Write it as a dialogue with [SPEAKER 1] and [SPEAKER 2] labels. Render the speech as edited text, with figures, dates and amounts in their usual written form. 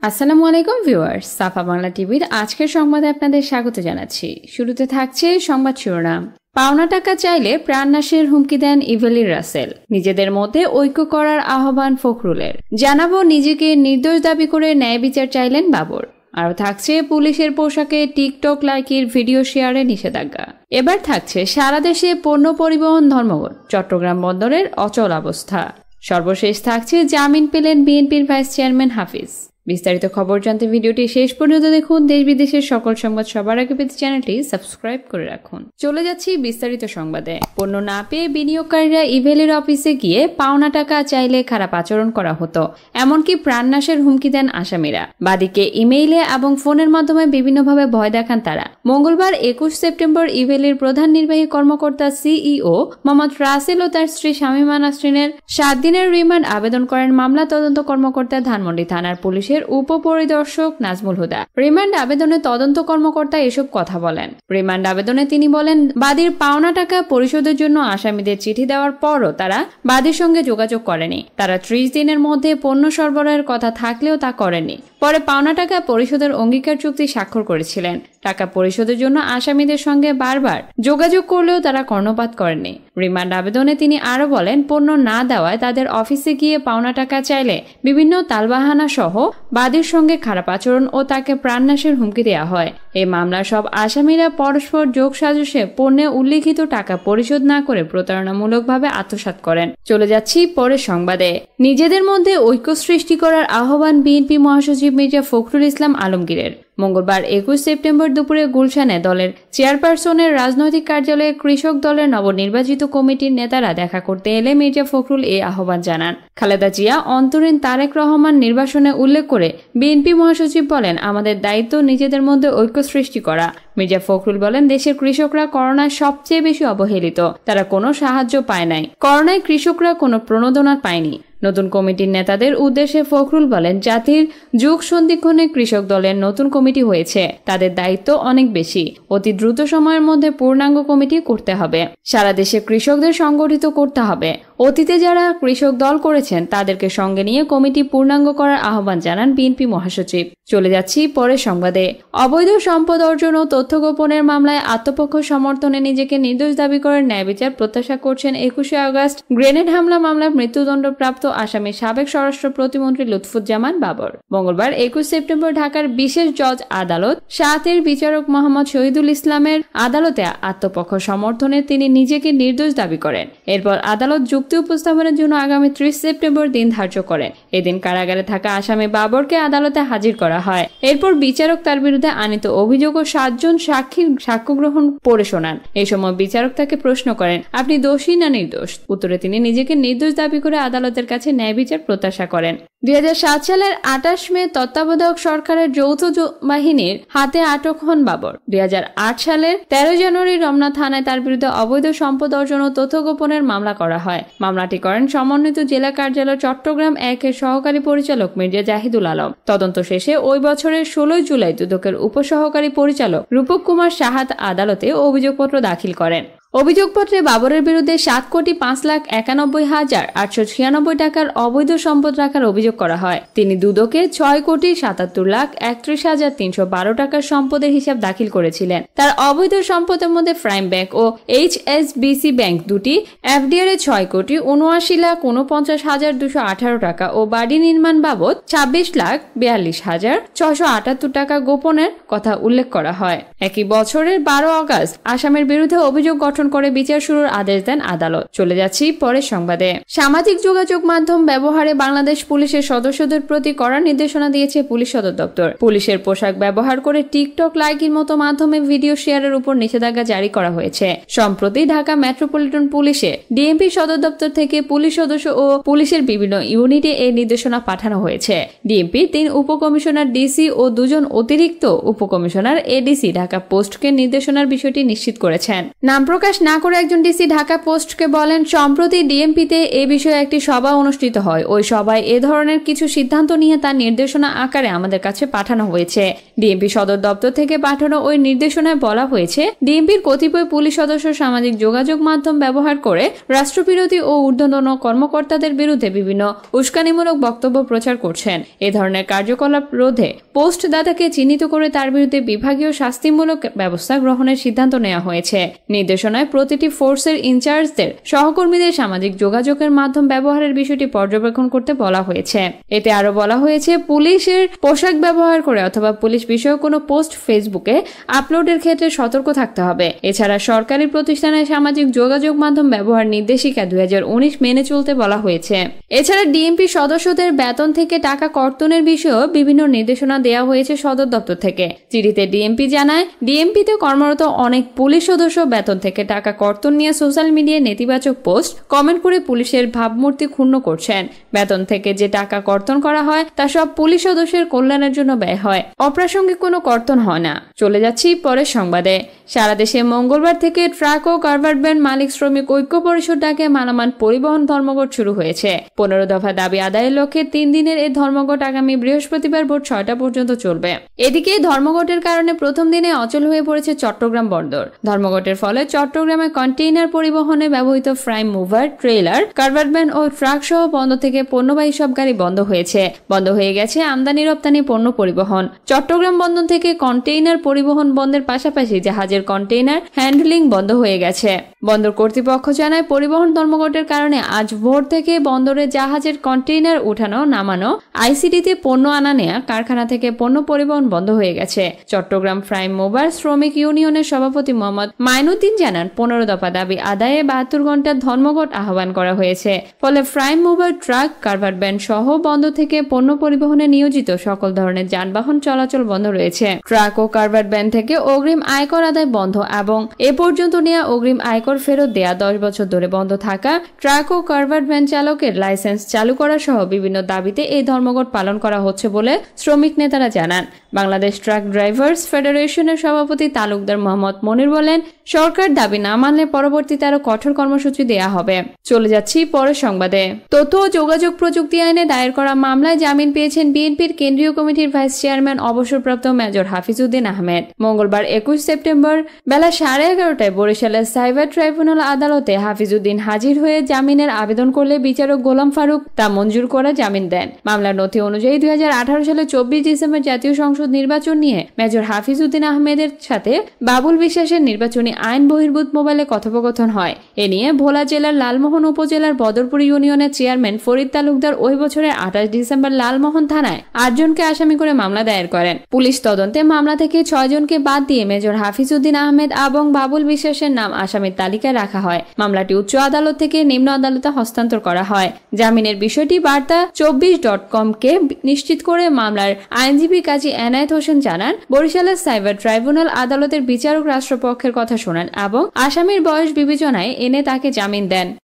[SPEAKER 1] আসসালামু আলাইকুম ভিউয়ার্স, সাফা বাংলা টিভির আজকের সংবাদে আপনাদের স্বাগত জানাচ্ছি। শুরুতে থাকছে সংবাদ শিরোনাম। পাওনা টাকা চাইলে প্রাণনাশের হুমকি দেন ইভেলি রাসেল। নিজেদের মধ্যে ঐক্য করার আহ্বান ফখরুলের। জানাবো নিজেকে নির্দোষ দাবি করে ন্যায় বিচার চাইলেন বাবর। আরও থাকছে পুলিশের পোশাকে টিকটক লাইকের ভিডিও শেয়ারে নিষেধাজ্ঞা। এবার থাকছে সারা দেশে পণ্য পরিবহন ধর্মঘট, চট্টগ্রাম বন্দরের অচল অবস্থা। সর্বশেষ থাকছে জামিন পেলেন বিএনপির ভাইস চেয়ারম্যান হাফিজ। বিস্তারিত খবর জানতে ভিডিওটি শেষ পর্যন্ত দেখুন। দেশ বিদেশের সকল সংবাদ সবার আগে পেতে চ্যানেলটি সাবস্ক্রাইব করে রাখুন। চলে যাচ্ছি বিস্তারিত সংবাদে। পণ্য না পেয়ে বিনিয়োগকারীরা ইভেলের অফিসে গিয়ে পাওনা টাকা চাইলে খারাপ আচরণ করা হতো, এমনকি প্রাণনাশের হুমকি দেন আসামিরা। বাদীকে ইমেইলে এবং ফোনের মাধ্যমে বিভিন্নভাবে ভয় দেখান তারা। মঙ্গলবার 21 সেপ্টেম্বর ইভেলের প্রধান নির্বাহী কর্মকর্তা সিইও মোহাম্মদ রাসেল ও তার স্ত্রী শামীমা নাসরিনের 7 দিনের রিমান্ড আবেদন করেন মামলা তদন্ত কর্মকর্তা ধানমন্ডি থানার পুলিশ উপপরিদর্শক নাজমুল হুদা। রিমান্ড আবেদনে তদন্ত কর্মকর্তা এসব কথা বলেন। রিমান্ড আবেদনে তিনি বলেন, বাদীর পাওনা টাকা পরিশোধের জন্য আসামিদের চিঠি দেওয়ার পরও তারা বাদীর সঙ্গে যোগাযোগ করেনি। তারা 30 দিনের মধ্যে পণ্য সরবরাহের কথা থাকলেও তা করেনি। পরে পাওনা টাকা পরিশোধের অঙ্গীকার চুক্তি স্বাক্ষর করেছিলেন। টাকা পরিশোধের জন্য আসামিদের সঙ্গে বারবার যোগাযোগ করলেও তারা কর্ণপাত করেননি। রিমান্ড আবেদনে তিনি আরো বলেন, পণ্য না দেওয়ায় তাদের অফিসে গিয়ে পাওনা টাকা চাইলে বিভিন্ন তালবাহানা সহ বাদীর সঙ্গে খারাপ আচরণ ও তাকে প্রাণনাশের হুমকি দেওয়া হয়। এই মামলার সব আসামিরা পরস্পর যোগ সাজসে পণ্যে উল্লিখিত টাকা পরিশোধ না করে প্রতারণামূলকভাবে আত্মসাৎ করেন। চলে যাচ্ছি পরের সংবাদে। নিজেদের মধ্যে ঐক্য সৃষ্টি করার আহ্বান বিএনপি মহাসচিব মির্জা ফখরুল ইসলাম আলমগীরের। মঙ্গলবার 21 সেপ্টেম্বর দুপুরে গুলশানে দলের চেয়ারপারসনের রাজনৈতিক কার্যালয়ে কৃষক দলের নবনির্বাচিত কমিটির নেতারা দেখা করতে এলে মির্জা ফখরুল এই আহ্বান জানান। খালেদা জিয়া অন্তরীণ তারেক রহমান নির্বাসনে উল্লেখ করে বিএনপি মহাসচিব বলেন, আমাদের দায়িত্ব নিজেদের মধ্যে ঐক্য সৃষ্টি করা। মির্জা ফখরুল বলেন, দেশের কৃষকরা করোনায় সবচেয়ে বেশি অবহেলিত। তারা কোনো সাহায্য পায় নাই। করোনায় কৃষকরা কোনো প্রণোদনা পায়নি। নতুন কমিটির নেতাদের উদ্দেশ্যে ফখরুল বলেন, জাতির যুগ সন্ধিক্ষণে কৃষক দলের নতুন কমিটি হয়েছে। তাদের দায়িত্ব অনেক বেশি। অতি দ্রুত সময়ের মধ্যে পূর্ণাঙ্গ কমিটি করতে হবে। সারা দেশে কৃষকদের সংগঠিত করতে হবে। অতীতে যারা কৃষক দল করেছেন তাদেরকে সঙ্গে নিয়ে কমিটি পূর্ণাঙ্গ করার আহ্বান জানান বিএনপি মহাসচিব। চলে যাচ্ছি পরের সংবাদে। অবৈধ সম্পদ অর্জন ও তথ্য গোপনের মামলায় আত্মপক্ষ সমর্থনে নিজেকে নির্দোষ দাবি করে ন্যায় বিচার প্রত্যাশা করছেন 21শে আগস্ট গ্রেনেড হামলা মামলায় মৃত্যুদণ্ডপ্রাপ্ত আসামি সাবেক স্বরাষ্ট্র প্রতিমন্ত্রী লুৎফুজ্জামান বাবর। মঙ্গলবার 21 সেপ্টেম্বর ঢাকার বিশেষ জজ আদালত 7-এর বিচারক মোহাম্মদ শহীদুল ইসলামের আদালতে আত্মপক্ষ সমর্থনে তিনি নিজেকে নির্দোষ দাবি করেন। এরপর আদালত যুক্তি উপস্থাপনের জন্য আগামী 30 সেপ্টেম্বর দিন ধার্য করেন। এদিন কারাগারে থাকা আসামি বাবরকে আদালতে হাজির করা হয়। এরপর বিচারক তার বিরুদ্ধে আনিত অভিযোগ ও 7 জন সাক্ষীর সাক্ষ্য গ্রহণ পড়ে শোনান। এই সময় বিচারক তাকে প্রশ্ন করেন, আপনি দোষী না নির্দোষ? উত্তরে তিনি নিজেকে নির্দোষ দাবি করে আদালতের কাছে ন্যায় বিচার প্রত্যাশা করেন। 2007 সালের 28 মে তত্ত্বাবধায়ক সরকারের যৌথ বাহিনীর হাতে আটক হন বাবর। 2008 সালের 13 জানুয়ারি রমনা থানায় তার বিরুদ্ধে অবৈধ সম্পদ অর্জন ও তথ্য গোপনের মামলা করা হয়। মামলাটি করেন সমন্বিত জেলা কার্যালয় চট্টগ্রাম 1-এর সহকারী পরিচালক মির্জা জাহিদুল আলম। তদন্ত শেষে ওই বছরের 16 জুলাই দুদকের উপসহকারী পরিচালক রূপক কুমার সাহাত আদালতে অভিযোগপত্র দাখিল করেন। অভিযোগপত্রে বাবরের বিরুদ্ধে 7,95,896 টাকার অবৈধ সম্পদ রাখার অভিযোগ করা হয়। তিনি দুদকে 6,77,31,312 টাকার সম্পদের হিসাব দাখিল করেছিলেন। তার অবৈধ সম্পদের মধ্যে প্রাইম ব্যাংক ও HSBC ব্যাংক দুটি, এফডিআর 6,49,49,218 টাকা ও বাড়ি নির্মাণ বাবদ 26,42,678 টাকা গোপনের কথা উল্লেখ করা হয়। একই বছরের 12 আগস্ট আসামের বিরুদ্ধে অভিযোগ গঠন করে বিচার শুরুর আদেশ দেন আদালত। চলে যাচ্ছি পরের সংবাদে। সামাজিক যোগাযোগ মাধ্যম ব্যবহারে বাংলাদেশ পুলিশের সদস্যদের প্রতি কড়া নির্দেশনা দিয়েছে পুলিশ সদর দপ্তর। পুলিশের পোশাক ব্যবহার করে টিকটক লাইকের মতো মাধ্যমে ভিডিও শেয়ারের উপর নিষেধাজ্ঞা জারি করা হয়েছে। সম্প্রতি ঢাকা মেট্রোপলিটন পুলিশে ডিএমপি সদর দপ্তর থেকে পুলিশ সদস্য ও পুলিশের বিভিন্ন ইউনিটে এই নির্দেশনা পাঠানো হয়েছে। ডিএমপি 3 উপকমিশনার ডিসি ও 2 জন অতিরিক্ত উপকমিশনার এডিসি ঢাকা পোস্টকে নির্দেশনার বিষয়টি নিশ্চিত করেছেন। নাম প্রকাশ প্রকাশ না করে একজন ডিসি ঢাকা পোস্টকে বলেন, সম্প্রতি ডিএমপিতে এ বিষয়ে একটি সভা অনুষ্ঠিত হয়। ওই সভায় এ ধরনের কিছু সিদ্ধান্ত নিয়ে তার নির্দেশনা আকারে আমাদের কাছে পাঠানো হয়েছে। ডিএমপি সদর দপ্তর থেকে পাঠানো ওই নির্দেশনায় বলা হয়েছে, ডিএমপির কতিপয় পুলিশ সদস্য সামাজিক যোগাযোগ মাধ্যম ব্যবহার করে রাষ্ট্রবিরোধী ও ঊর্ধ্বতন কর্মকর্তাদের বিরুদ্ধে বিভিন্ন উস্কানিমূলক বক্তব্য প্রচার করছেন। এ ধরনের কার্যকলাপ রোধে পোস্টদাতাকে চিহ্নিত করে তার বিরুদ্ধে বিভাগীয় শাস্তিমূলক ব্যবস্থা গ্রহণের সিদ্ধান্ত নেওয়া হয়েছে। নির্দেশনায় প্রতিটি ফোর্সের ইনচার্জদের সহকর্মীদের সামাজিক যোগাযোগের মাধ্যম ব্যবহারের বিষয়টি পর্যবেক্ষণ করতে বলা হয়েছে। এতে আরো বলা হয়েছে, পুলিশের পোশাক ব্যবহার করে অথবা পুলিশ বিষয়ক কোনো পোস্ট ফেসবুকে আপলোডের ক্ষেত্রে সতর্ক থাকতে হবে। এছাড়া সরকারি প্রতিষ্ঠানে সামাজিক যোগাযোগ মাধ্যম ব্যবহার নির্দেশিকা 2019 মেনে চলতে বলা হয়েছে। এছাড়া ডিএমপি সদস্যদের বেতন থেকে টাকা কর্তনের বিষয়েও বিভিন্ন নির্দেশনা দেওয়া হয়েছে সদর দপ্তর থেকে। চিঠিতে ডিএমপি জানায়, ডিএমপিতে কর্মরত অনেক পুলিশ সদস্য বেতন থেকে টাকা কর্তন নিয়ে সোশ্যাল মিডিয়ায় নেতিবাচক পোস্ট কমেন্ট করে পুলিশের ভাবমূর্তি ক্ষুণ্ণ করছেন। বেতন থেকে যে টাকা কর্তন করা হয় তা সব পুলিশ সদস্যের কল্যাণের জন্য ব্যয় হয়, অপ্রাসঙ্গিক কোনো কর্তন হয় না। চলে যাচ্ছি পরের সংবাদে। সারা দেশে মঙ্গলবার থেকে ট্রাক ও কারভার্ট ভ্যান মালিক শ্রমিক ঐক্য পরিষদ ডাকে মালামাল পরিবহন ধর্মঘট শুরু হয়েছে। 15 দফা দাবি আদায়ের লক্ষ্যে 3 দিনের এই ধর্মঘট আগামী বৃহস্পতিবার ভোর 6টা পর্যন্ত চলবে। এদিকে ধর্মঘটের কারণে প্রথম দিনে অচল হয়ে পড়েছে চট্টগ্রাম বন্দর। ধর্মঘটের ফলে চট্টগ্রামে কন্টেইনার পরিবহনে ব্যবহৃত prime mover, trailer, covered van ও ট্রাক সহ বন্দর থেকে পণ্যবাহী সব গাড়ি বন্ধ হয়েছে। বন্ধ হয়ে গেছে আমদানি রপ্তানি পণ্য পরিবহন। চট্টগ্রাম বন্দর থেকে কন্টেইনার পরিবহন বন্ধের পাশাপাশি জাহাজের কন্টেইনার হ্যান্ডলিং বন্ধ হয়ে গেছে। বন্দর কর্তৃপক্ষ জানায়, পরিবহন ধর্মঘটের কারণে আজ ভোর থেকে বন্দরে জাহাজের কন্টেইনার উঠানো নামানো, আইসিডিতে পণ্য আনা নেয়া, কারখানা থেকে পণ্য পরিবহন বন্ধ হয়ে গেছে। চট্টগ্রাম ফ্রাইম মুভার শ্রমিক ইউনিয়নের সভাপতি মোহাম্মদ মাইনুদ্দিন জানান, 15 দফা দাবি আদায়ে 72 ঘন্টার ধর্মঘট আহ্বান করা হয়েছে। ফলে prime mover, truck, covered van সহ বন্দর থেকে পণ্য পরিবহনে নিয়োজিত সকল ধরনের যানবাহন চলাচল বন্ধ রয়েছে। ট্রাক ও কারভার্ট ভ্যান থেকে অগ্রিম আয়কর আদায় বন্ধ এবং এ পর্যন্ত নেওয়া অগ্রিম আয়কর ফেরত দেয়া 10 বছর ধরে বন্ধ থাকা ট্রাক ও কারভার্ট ভ্যান চালকের লাইসেন্স চালু করা সহ বিভিন্ন দাবিতে এই ধর্মঘট পালন করা হচ্ছে বলে শ্রমিক নেতারা জানান। বাংলাদেশ ট্রাক ড্রাইভার্স ফেডারেশনের সভাপতি তালুকদার মোহাম্মদ মনির বলেন, সরকার দাবি না মানলে পরবর্তীতে আরো কঠোর কর্মসূচি দেয়া হবে। চলে যাচ্ছি পরের সংবাদে। তথ্য ও যোগাযোগ প্রযুক্তি আইনে দায়ের করা মামলায় জামিন পেয়েছেন বিএনপির কেন্দ্রীয় কমিটির ভাইস চেয়ারম্যান অবসরপ্রাপ্ত মেজর হাফিজউদ্দিন আহমেদ। মঙ্গলবার 21 সেপ্টেম্বর বেলা 11:30টায় বরিশালের সাইবার ট্রাইব্যুনাল আদালতে হাফিজউদ্দিন হাজির হয়ে জামিনের আবেদন করলে বিচারক গোলাম ফারুক তা মঞ্জুর করে জামিন দেন। মামলার নথি অনুযায়ী 2018 সালে 24 ডিসেম্বর জাতীয় সংসদ নির্বাচন নিয়ে মেজর হাফিজউদ্দিন আহমেদের সাথে বাবুল বিশ্বাসের নির্বাচনী আইন বহির্ভূত মোবাইলে কথোপকথন হয়। এ নিয়ে ভোলা জেলার লালমোহন উপজেলার বদরপুর ইউনিয়নের চেয়ারম্যান ফরিদ তালুকদার ওই বছরের 28 ডিসেম্বর লালমোহন থানায় 8 জনকে আসামি করে মামলা দায়ের করেন। পুলিশ তদন্তে মামলা থেকে 6 জনকে বাদ দিয়ে মেজর হাফিজউদ্দিন আহমেদ এবং বাবুল বিশ্বাসের নাম আসামির তালিকায় রাখা হয়। মামলাটি উচ্চ আদালত থেকে নিম্ন আদালতে হস্তান্তর করা হয়। জামিনের বিষয়টি বার্তা 24.com-কে নিশ্চিত করে মামলার আইনজীবী কাজী এনায়েত হোসেন জানান, বরিশালের সাইবার ট্রাইব্যুনাল আদালতের বিচারক রাষ্ট্রপক্ষের কথা শোনেন এবং আসামির বয়স বিবেচনায় এনে তাকে জামিন দেন।